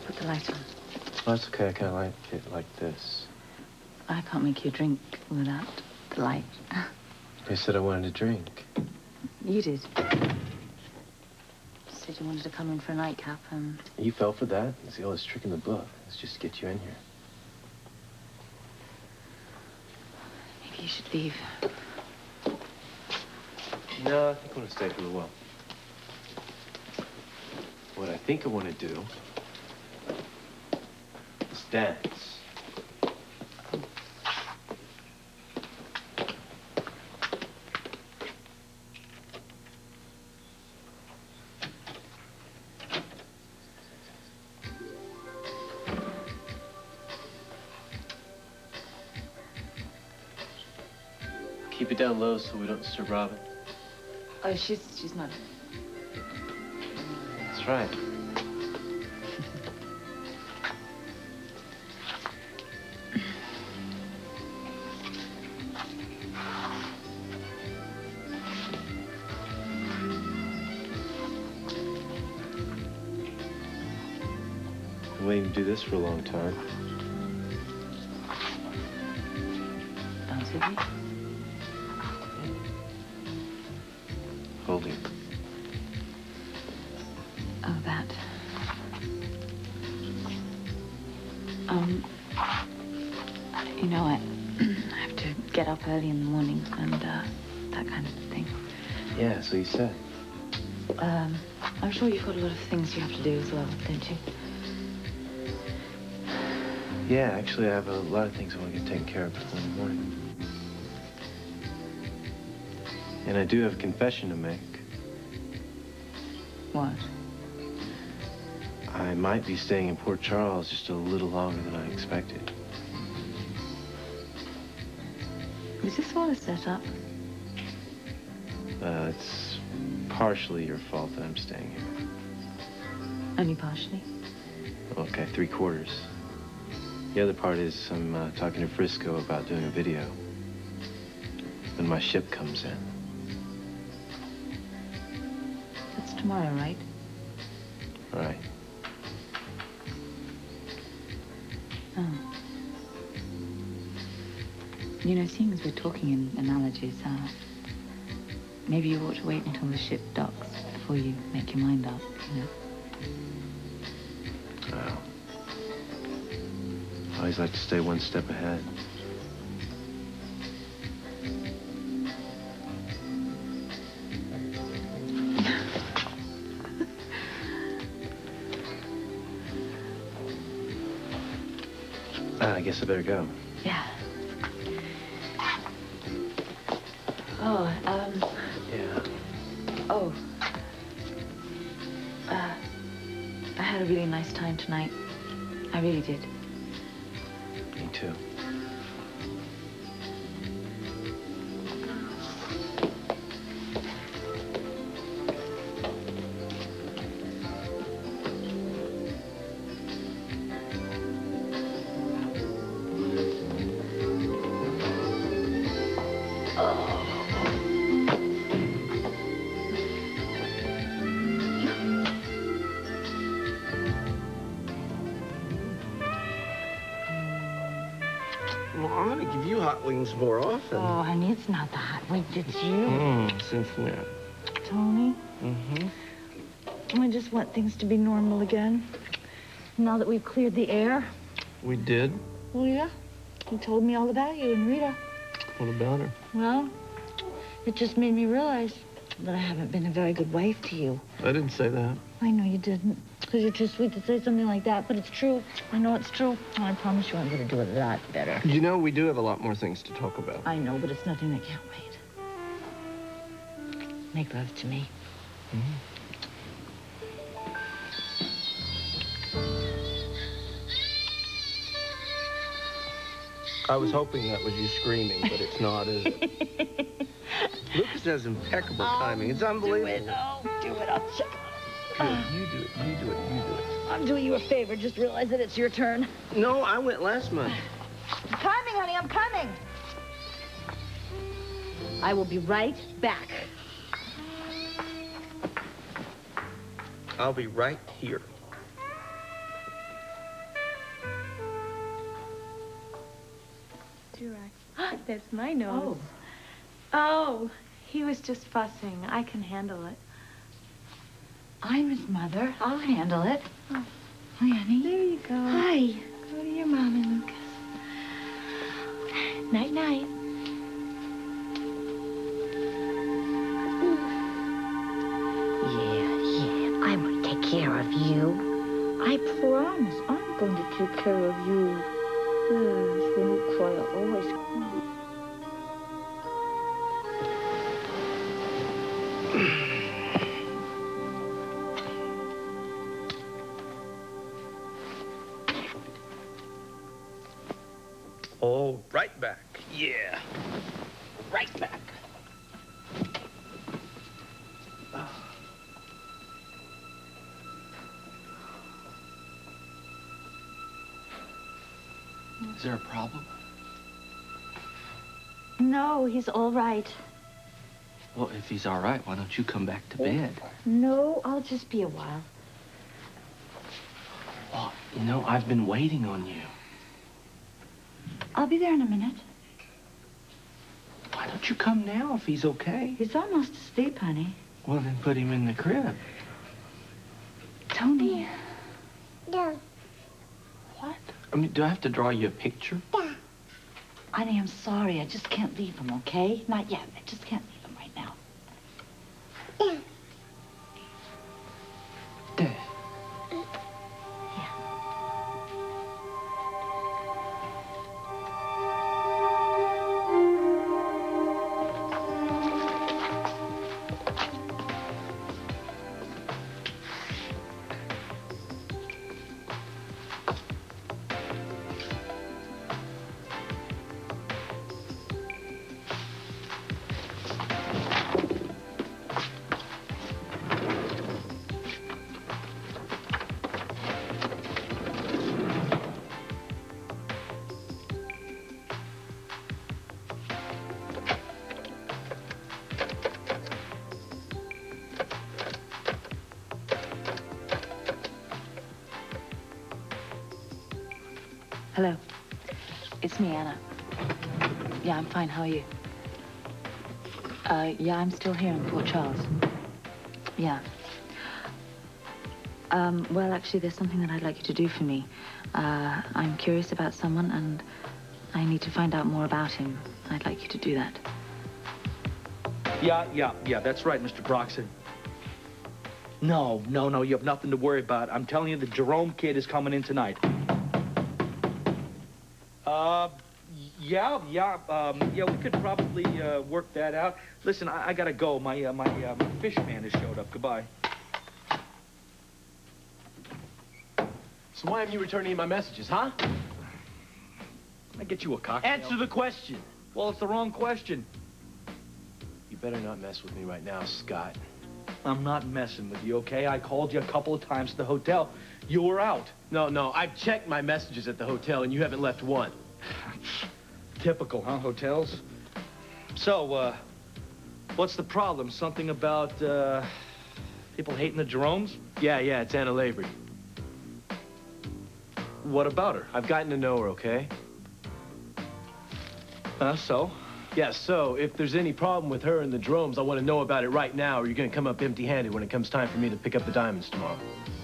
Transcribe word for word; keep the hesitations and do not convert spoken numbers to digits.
Put the light on. Oh, that's okay. I kind of like it like this. I can't make you drink without the light. I said I wanted to drink. You did. Said you wanted to come in for a nightcap, and... You fell for that? It's the oldest trick in the book. It's just to get you in here. Maybe you should leave. No, I think I want to stay for a while. What I think I want to do is dance. Keep it down low so we don't disturb Robin. Oh, she's she's not. That's right. Been waiting to do this for a long time. Dance with me? Holding. Oh, that. Um, you know, I, I have to get up early in the morning and, uh, that kind of thing. Yeah, so you said. Um, I'm sure you've got a lot of things you have to do as well, don't you? Yeah, actually, I have a lot of things I want to get taken care of before the morning. And I do have a confession to make. What? I might be staying in Port Charles just a little longer than I expected. Is this all a setup? Uh, it's partially your fault that I'm staying here. Only partially? Okay, three quarters. The other part is I'm uh, talking to Frisco about doing a video when my ship comes in. That's tomorrow, right? Right. Oh. You know, seeing as we're talking in analogies, uh, maybe you ought to wait until the ship docks before you make your mind up, you know? Well, I always like to stay one step ahead. uh, I guess I better go. Yeah. Oh, um... Yeah. Oh. Uh, I had a really nice time tonight. I really did. Me too. Wings more often. Oh, honey, it's not the hot wings, it's you. Mm, Cynthia. Tony? Mm-hmm. I just want things to be normal again. Now that we've cleared the air. We did? Oh, yeah. You told me all about you and Rita. What about her? Well, it just made me realize that I haven't been a very good wife to you. I didn't say that. I know you didn't, because you're too sweet to say something like that, but it's true. I know it's true. And I promise you I'm going to do a lot better. You know, we do have a lot more things to talk about. I know, but it's nothing that can't wait. Make love to me. Mm-hmm. I was hoping that was you screaming, but it's not, is it? Lucas has impeccable oh, timing. It's unbelievable. Do it. Oh, do it. I'll check. Good. You do it. You do it. You do it. I'm doing you a favor. Just realize that it's your turn. No, I went last month. I'm coming, honey. I'm coming. I will be right back. I'll be right here. That's my nose. Oh. Oh, he was just fussing. I can handle it. I'm his mother. I'll handle it. Oh. Hi, honey. There you go. Hi. Go to your mommy, Lucas. Night-night. Yeah, yeah, I'm going to take care of you. I promise I'm going to take care of you. Yes, when you cry, I always cry. Oh, right back. Yeah. Right back. Is there a problem? No, he's all right. Well, if he's all right, why don't you come back to bed? No, I'll just be a while. Well, you know, I've been waiting on you. I'll be there in a minute. Why don't you come now if he's okay? He's almost asleep, honey. Well, then put him in the crib. Tony. Yeah. What? I mean, do I have to draw you a picture? Yeah. Honey, I'm sorry. I just can't leave him, okay? Not yet. I just can't leave him right now. Yeah. Dad. Hello. It's me, Anna. Yeah, I'm fine. How are you? Uh, yeah, I'm still here in Port Charles. Yeah. Um, well, actually, there's something that I'd like you to do for me. Uh, I'm curious about someone, and I need to find out more about him. I'd like you to do that. Yeah, yeah, yeah, that's right, Mister Broxton. No, no, no, you have nothing to worry about. I'm telling you, the Jerome kid is coming in tonight. Uh, yeah, yeah, um, yeah, we could probably uh, work that out. Listen, I, I gotta go. My, uh, my, uh, my fish man has showed up. Goodbye. So why haven't you returned any of my messages, huh? Can I get you a cocktail? Answer the question. Well, it's the wrong question. You better not mess with me right now, Scott. I'm not messing with you, okay? I called you a couple of times to the hotel. You were out. No, no, I've checked my messages at the hotel, and you haven't left one. Typical, huh, hotels? So, uh, what's the problem? Something about, uh, people hating the Jeromes? Yeah, yeah, it's Anna Lavery. What about her? I've gotten to know her, okay? Uh, so? Yeah, so if there's any problem with her and the Jeromes, I want to know about it right now, or you're going to come up empty-handed when it comes time for me to pick up the diamonds tomorrow.